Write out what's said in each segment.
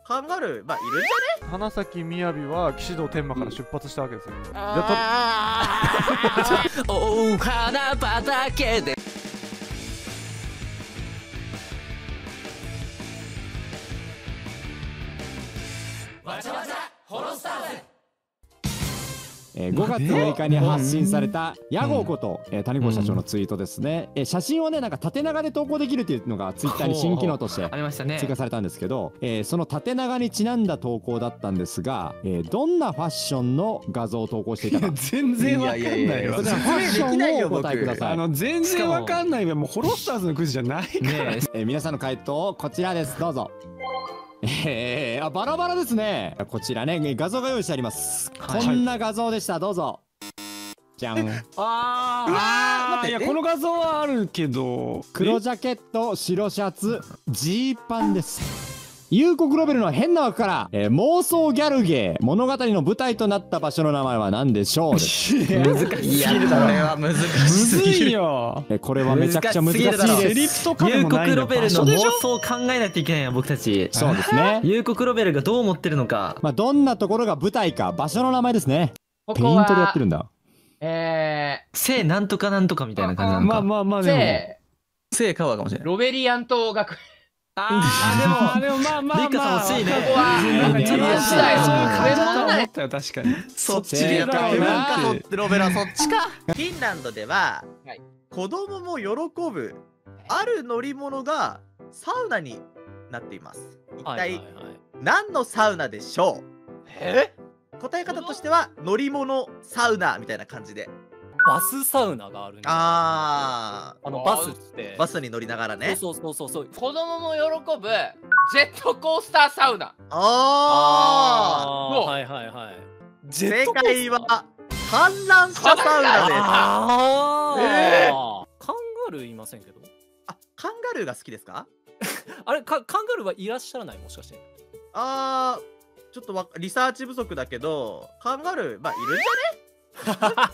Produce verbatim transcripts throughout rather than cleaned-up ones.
カンガルー、まあいるんじゃね。 花咲みやびは騎士道天満から出発したわけですよ。じゃあお花畑でわちゃわちゃホロスターズ。 えー、ごがつむいかに発信された屋号こと、えー、谷口社長のツイートですね、えー、写真をねなんか縦長で投稿できるっていうのがツイッターに新機能として追加されたんですけど、えー、その縦長にちなんだ投稿だったんですが、えー、どんなファッションの画像を投稿していたか全然わかんないわ。 そちらファッションをお答えください。 あの全然わかんないわ。もうホロスターズのクイズじゃないから、ねえー、皆さんの回答こちらです。どうぞ。えー、あバラバラですね。こちらね画像が用意してあります、はい、こんな画像でした。どうぞ。じゃん。 ああいやこの画像はあるけど、 黒ジャケット白シャツジーパンです。夕刻ロベルの変な枠から、えー、妄想ギャルゲー物語の舞台となった場所の名前は何でしょうです。 難しすぎるだろ。これは難しすぎるよ。 えー、これはめちゃくちゃ難しいです。 セリフとか夕刻ロベルの妄想を考えないといけないよ僕たち。 そうですね。 夕刻ロベルがどう思ってるのか、 まあどんなところが舞台か場所の名前ですね。ペイントでやってるんだ。 えー、 聖なんとかなんとかみたいな感じなのか。 まあまあまあで聖聖川かもしれない。 ロベリアント学園。 ああでもまあまあまあリカさん欲しいね。 ここはなんかちょっと次第そういう壁と問題思ったよ確かに。 そっちでやったなって。ロベラそっちか。フィンランドでは、はい、子供も喜ぶある乗り物がサウナになっています。一体何のサウナでしょう。 え？ 答え方としては乗り物サウナみたいな感じで。 バスサウナがあるんだ。 ああのバスってバスに乗りながらね。 そうそうそうそう。 子供も喜ぶジェットコースターサウナ。 ああ。 はいはいはい。 正解は観覧車サウナです。 ああ。えー、カンガルーいませんけど。 あ、カンガルーが好きですか？ あれかカンガルーはいらっしゃらないもしかして。 ああ、ちょっとわリサーチ不足だけどカンガルーまあいるんじゃね？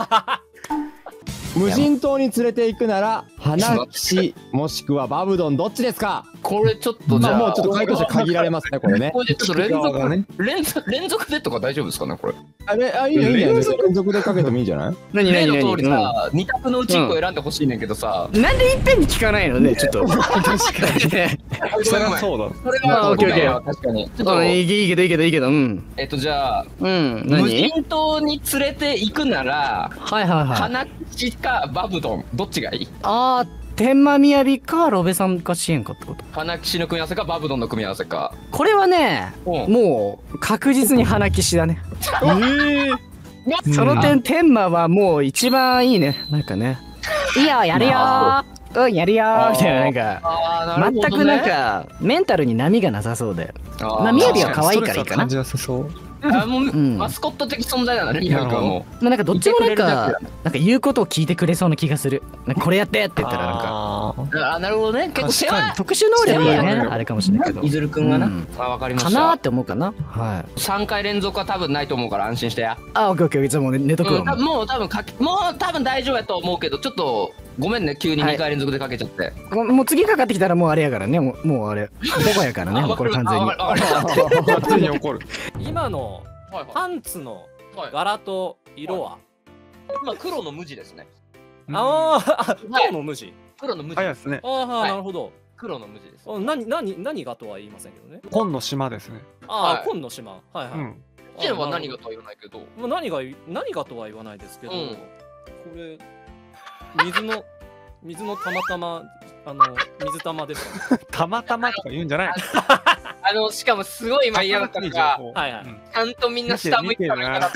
無人島に連れて行くなら花騎もしくはバブドンどっちですか？ これちょっとじゃあ、 まあ、もうちょっと回答者限られますねこれね。 これちょっと連続、ね、連続連続でとか大丈夫ですかねこれ？ あれあいいよいいよ連続でかけてもいいんじゃない？ 何何何？の通りさ二択のうちいっこ選んでほしいねんけどさ、 なんでいっぺんに聞かないのねちょっと。確かにね。 それはそうだ。 それはオッケーオッケー確かに。ちょっといいけどいいけどいいけどうん。 えっとじゃあうん無人島に連れて行くならはいはいはい。 花騎かバブドンどっちがいい？ ああ。天満みやびかロベさんか支援かってこと？ 花騎士の組み合わせかバブドンの組み合わせか。 これはね、うん、もう確実に花騎士だね。えー、その点天満はもう一番いいね。なんかねいいよやるよーうんやるよーみたいななんか、ね、全くなんかメンタルに波がなさそうで、まあみやびは可愛いからいいかな。 あもう、うん、マスコット的存在なんだね、みやびくんも。 まあなんかどっちもなんか、なんか言うことを聞いてくれそうな気がする。なんかこれやってって言ったらなんか。 ああ、なるほどね。結構世話特殊能力はね、あれかもしれないけど。 いずるくんがな。あ、わかりました。 かなーって思うかな。はい。 さんかい連続は多分ないと思うから安心してや。 あ、オッケーオッケー。じゃあもう寝とくわ。 もう多分かけ、もう多分大丈夫やと思うけど、ちょっとごめんね、急ににかい連続でかけちゃって。 もう次かかってきたらもうあれやからね。もうあれ。ボコやからね。これ完全に。 完全に怒る。 今のパンツの柄と色は？ 今黒の無地ですね。 ああ、黒の無地。 黒の無地。 はいですね。 ああ、なるほど。 黒の無地です。 何何何がとは言いませんけどね。 紺の島ですね。 ああ、紺の島。はいはい。 こちらは何がとは言わないけど。 何が何がとは言わないですけど、これ水の水のたまたまあの水玉ですか？ たまたまとか言うんじゃない。 あのしかもすごい今嫌だったのが、ちゃんとみんな下向いてたから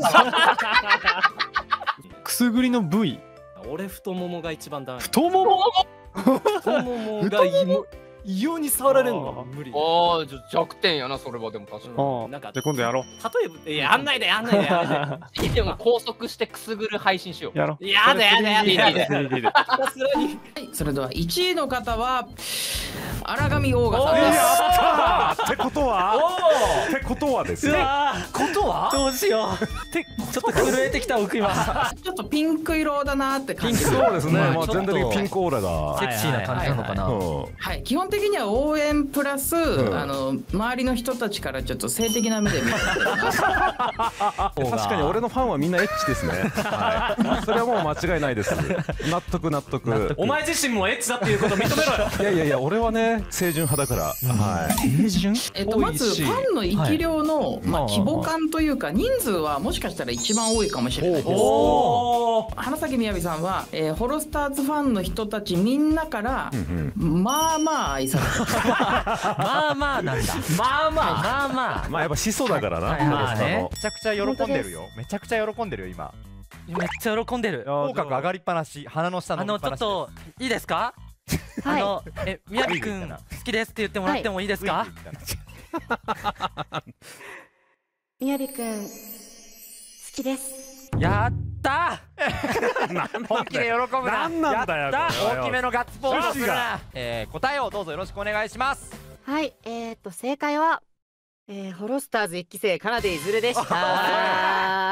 くすぐりの部位。 俺太ももが一番ダメ。 太もも太ももが異様に触られるのは無理。 ああ、じゃ弱点やな、それはでも確かに。 なんかじゃ今度やろう。 例えば、やんないでやんないでやんないで。 でも拘束してくすぐる配信しよう。 やろう。 やだやだやだやだ。 それではいちいの方は荒上オーガさんです。 やったーってことはってことはですね。 ことはどうしよう。てちょっと震えてきた奥今。 ちょっとピンク色だなって感じ。 そうですね。まあ全体的にピンクオーラがセクシーな感じなのかな。 はい、基本的には応援プラスあの周りの人たちからちょっと性的な目で見てます。 確かに俺のファンはみんなエッチですね。はい。それはもう間違いないです。納得納得。 お前自身もエッチだっていうこと認めろよ。 いやいやいや、俺はね清純派だから。はい。清純？ えっとまずファンの生き量のまあ規模感というか人数はもしかしたら一番多いかもしれないです。花咲みやびさんはホロスターズファンの人たちみんなからまあまあ愛されてる。 まあまあなんだ。まあまあまあまあ。 まあやっぱ始祖だからな。 まあね。 めちゃくちゃ喜んでるよ。めちゃくちゃ喜んでるよ今。 めっちゃ喜んでる。 口角上がりっぱなし、鼻の下の。 あのちょっといいですか？あのえみやびくん好きですって言ってもらってもいいですか？ みやびくん好きです。 やったー。本気で喜ぶな。 なんなんだよ。 大きめのガッツポーズをするな。えー、答えをどうぞよろしくお願いします。 はい、えー、っと正解は、えー、ホロスターズ一期生かなでいずるでした。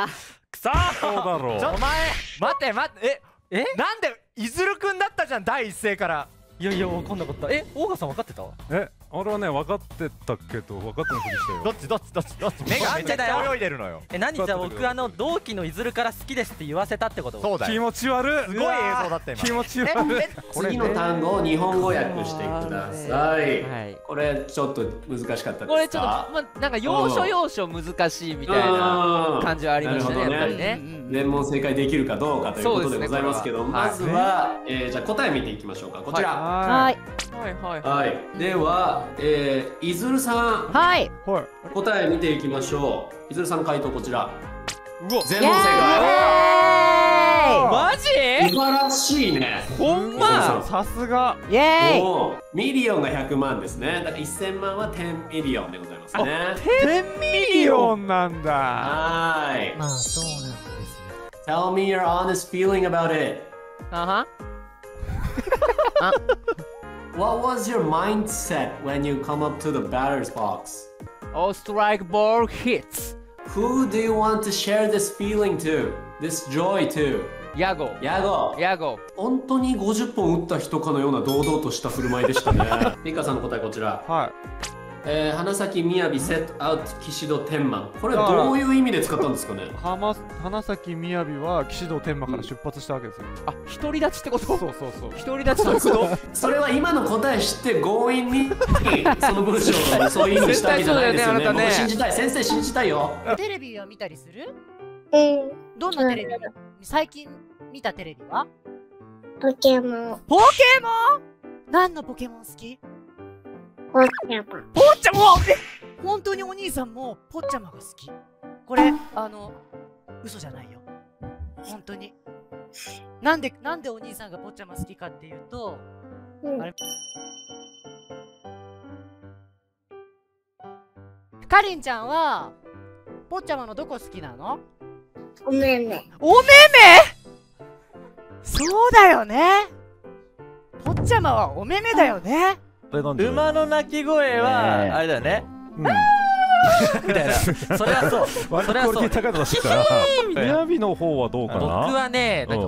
くそそうだろう。 お前待って待ってええなんでいずるくんだったじゃん第一声から。 いやいや分かんなかった。えオーガさん分かってた？ え俺はね分かってたけど分かってないふりしたよ。 どっちどっちどっちどっち目がめちゃくちゃ泳いでるのよ。 え何じゃあ僕あの同期のいずるから好きですって言わせたってこと？ そうだよ。 気持ち悪い。 すごい映像だった今。 気持ち悪い。 次の単語を日本語訳してください。これちょっと難しかったですか？ これちょっとまあなんか要所要所難しいみたいな感じはありましたね。やっぱりね。 全問正解できるかどうかということでございますけど、まずはじゃあ答え見ていきましょうか。こちら。 はい。 はいはいはい。では、えー、いずるさん。 はい。 答え見ていきましょう。いずるさん回答こちら。 うわ。 全問正解。 マジ？ 素晴らしいね。 ほんま。 さすが。 イエーイ。 おミリオンがひゃくまんですね。だからせんまんはじゅうミリオンでございますね。 じゅうミリオンなんだ。 はい。 まあそうなんですね。 Tell me your honest feeling about it. あは。 What was your mindset when you come up to the batter's box? All strike ball hits. Who do you want to share this feeling to? This joy to? ヤゴ。 ヤゴ。 ヤゴ。 本当にごじゅっぽん打った人かのような堂々とした振る舞いでしたね。ピカさんの答えこちら。 はい。 えー、花咲みやびセットアウト岸戸天満。これはどういう意味で使ったんですかね？ 花花咲みやびは岸戸天満から出発したわけですよ。 あ、独り立ちってこと？ そうそうそう。 独り立ちということ？ それは今の答え知って強引にその文章をそういう意味にしたわけじゃないですよね。僕信じたい。先生信じたいよ。 テレビは見たりする？ うん。 どんなテレビ？最近見たテレビは？ ポケモン。 ポケモン？何のポケモン好き？ ポッチャマ。 ポッチャマ。本当にお兄さんもポッチャマが好き。これあの嘘じゃないよ。本当に。なんでなんでお兄さんがポッチャマ好きかっていうと、うん、あれ。かりんちゃんはポッチャマのどこ好きなの？ おめめ。 おめめ？そうだよね。ポッチャマはおめめだよね。 馬の鳴き声はあれだよね。みたいな。それはそう。それはそう。 高いの出してたら。みやびの方はどうかな。 僕はね、なん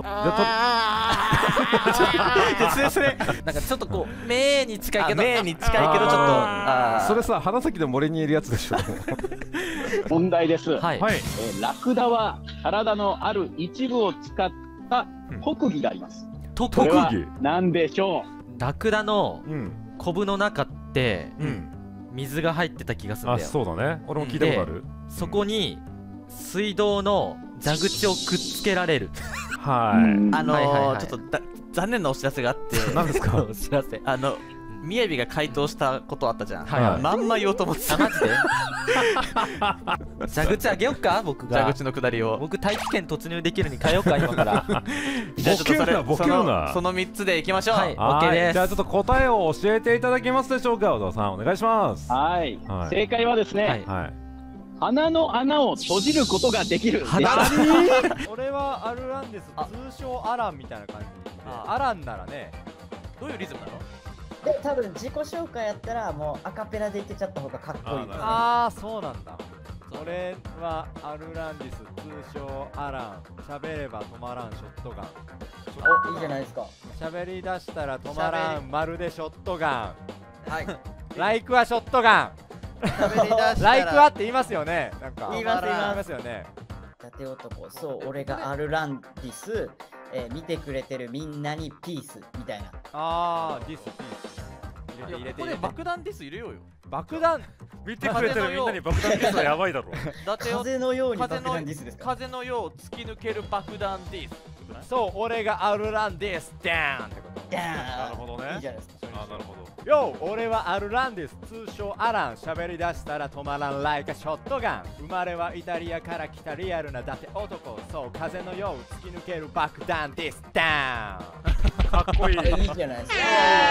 か。それなんかちょっとこう目に近いけど。目に近いけどちょっと。 それさ花咲の森にいるやつでしょ。 問題です。 はい。 ラクダは体のある一部を使った特技があります。 特技。 なんでしょう。ラクダの。コブの中って水が入ってた気がするんだよ。 あ、そうだね。俺も聞いたことある。 そこに水道の蛇口をくっつけられる。 はい。 あのちょっと残念なお知らせがあって。 何ですか？ お知らせ。あのみやびが回答したことあったじゃん。まんま言おうと思ってた。 マジで？蛇口あげよっか僕が。 蛇口の下りを。 僕大気圏突入できるに変えようか今から。 じゃあちょっとそれボケるな。そのみっつでいきましょう。 はい。オッケーです。 じゃあちょっと答えを教えていただけますでしょうか、小田さんお願いします。 はい。正解はですね。はい。鼻の穴を閉じることができる。 鼻？俺はアルランです。通称アランみたいな感じ。アランならね。 どういうリズムなの？ で多分自己紹介やったらもうアカペラでいけちゃった方がかっこいいですね。 ああそうなんだ。俺はアルランディス、通称アラン。喋れば止まらんショットガン。 お、いいじゃないですか。 喋り出したら止まらん、まるでショットガン。 はい。 ライクはショットガン。 喋り出したらライクはって言いますよね。なんか言います言います言いますよね。 伊達男、そう俺がアルランディス、えー見てくれてるみんなにピースみたいな。 ああ、ディスピース。入れて入れてここで爆弾ディス入れようよ。 爆弾見てくれてるみんなに爆弾ディスはやばいだろ。 風のように爆風の弾ディスですか。 風のよう突き抜ける爆弾ディス。 そう、俺がアルランディス、ダーンってこと。 ダーン。 なるほどね。 いいじゃないですか。 あ、なるほど。 よう、俺はアルランディス、通称アラン。喋り出したら止まらんライカショットガン。生まれはイタリアから来たリアルな伊達男。そう、風のよう突き抜ける爆弾ディス、ダーン。 かっこいい。 いいじゃないですか。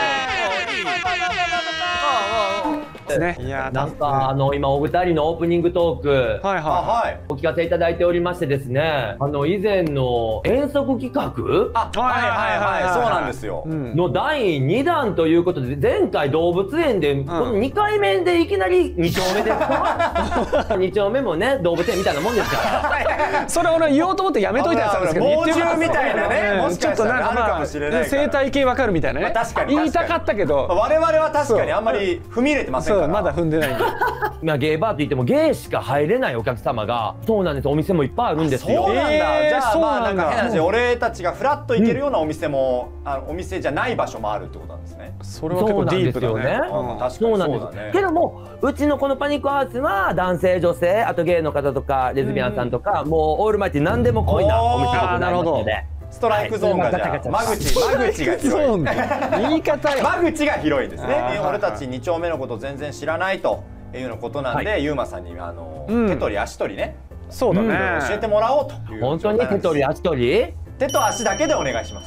ですね。いやなんかあの今お二人のオープニングトークはいはいお聞かせいただいておりましてですね、あの以前の遠足企画あはいはいはいそうなんですよのだいにだんということで、前回動物園でこのにかいめでいきなりに丁目ですかに丁目もね動物園みたいなもんですからそれ俺言おうと思ってやめといたやつなんですけど、 猛獣みたいなね、もしかしたらあるかもしれないから生態系わかるみたいなね、 確かに言いたかったけど我々は確かにあんまり踏み入れてませんから、 まだ踏んでないんでまあゲーバーといってもゲーしか入れないお客様がそうなんです、お店もいっぱいあるんですよ。 そうなんだ。じゃあまあなんか変な話、俺たちがフラッと行けるようなお店もあのお店じゃない場所もあるってことなんですね。 それは結構ディープだね。 そうなんですけども、うちのこのパニックハウスは男性女性あとゲイの方とかレズビアンさんとかもうオールマイティ何でも濃いなお店でございますので。 ストライクゾーンがじゃあ間口間口が広い。 言い方よ。 間口が広いですね。俺たちに丁目のこと全然知らないというようなことなんで、ゆうまさんにあの手取り足取りね、 そうだね、 教えてもらおうという。 本当に手取り足取り？ 手と足だけでお願いします。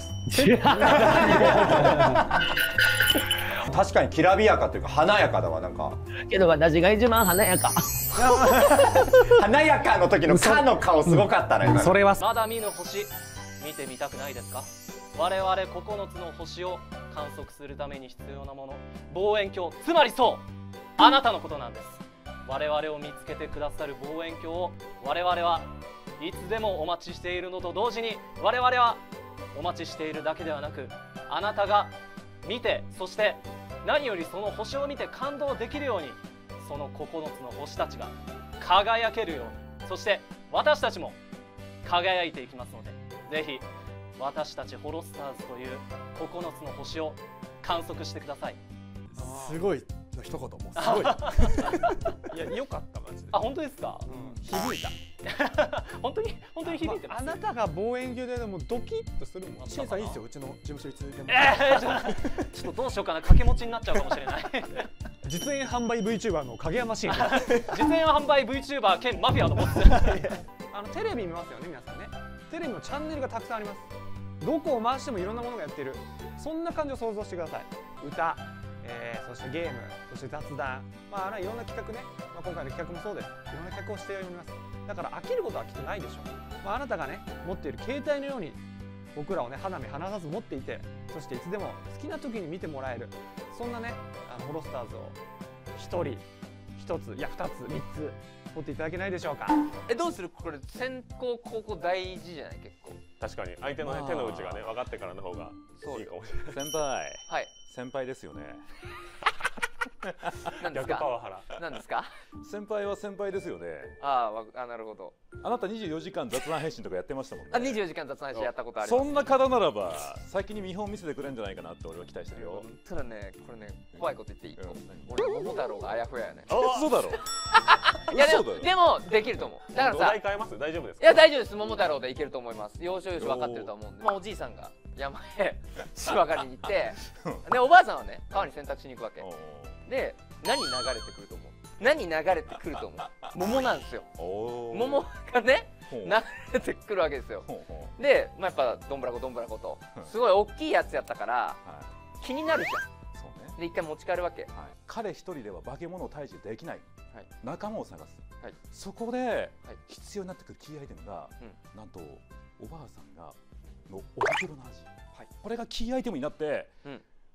確かにきらびやかというか華やかだわ、なんか。 けど私が一番華やか。 華やかの時の「か」の顔すごかったね。 それはまだ見ぬ星見てみたくないですか？我々ここのつの星を観測するために必要なもの、望遠鏡、つまりそうあなたのことなんです。我々を見つけてくださる望遠鏡を我々はいつでもお待ちしているのと同時に、我々はお待ちしているだけではなく、あなたが見て、そして何よりその星を見て感動できるように、そのここのつの星たちが輝けるように、そして私たちも輝いていきますので、ぜひ私たちホロスターズというここのつの星を観測してください。 すごいの一言、もうすごい。いや、良かったマジで。 あ、本当ですか？ 響いた。 本当に本当に響いてます。 あなたが望遠鏡ででもドキッとするもん。シンさんいいですよ、うちの事務所いつでも。 ええ、ちょっとどうしようかな、掛け持ちになっちゃうかもしれない。 実演販売 VTuber の影山シン。 実演販売 VTuber 兼マフィアのボス。 あのテレビ見ますよね、皆さんね。テレビのチャンネルがたくさんあります。どこを回してもいろんなものがやってる、そんな感じを想像してください。歌、えー、そしてゲーム、そして雑談、まあいろんな企画ね、まあ、今回の企画もそうです。いろんな企画をしております。だから飽きることはきっとないでしょう。まあ、あなたがね持っている携帯のように僕らをね花目離さず持っていて、そしていつでも好きな時に見てもらえる、そんなねあのホロスターズをひとりひとついやふたつみっつ持っていただけないでしょうか。 え、どうする？これ先攻後攻大事じゃない？結構確かに相手の、ね、手の内がね分かってからの方がいいかもしれない。先輩、 はい、 先輩ですよね。 何ですか？ 逆パワハラ。 何ですか？ 先輩は先輩ですよね。 ああ、あ、なるほど。 あなたにじゅうよじかん雑談配信とかやってましたもんね。 あ、にじゅうよじかん雑談配信やったことあります。 そんな方ならば先に見本見せてくれるんじゃないかなって俺は期待してるよ。 ただね、これね、怖いこと言っていい？俺桃太郎があやふややね。 嘘だろ。 いやでもでもできると思う。だからさ、 お題変えます？大丈夫ですか？ いや大丈夫です。桃太郎でいけると思います。要所要所分かってると思うんで。まあおじいさんが山へ芝刈りに行って、でおばあさんはね川に洗濯しに行くわけ。で何流れてくると思う？何流れてくると思う？桃なんですよ。桃がね流れてくるわけですよ。で、まあ、やっぱどんぶらこどんぶらことすごい大きいやつやったから気になるじゃん。で一回持ち帰るわけ。 彼一人では化け物を退治できない。仲間を探す。そこで必要になってくるキーアイテムがなんとおばあさんがのお袋の味。これがキーアイテムになって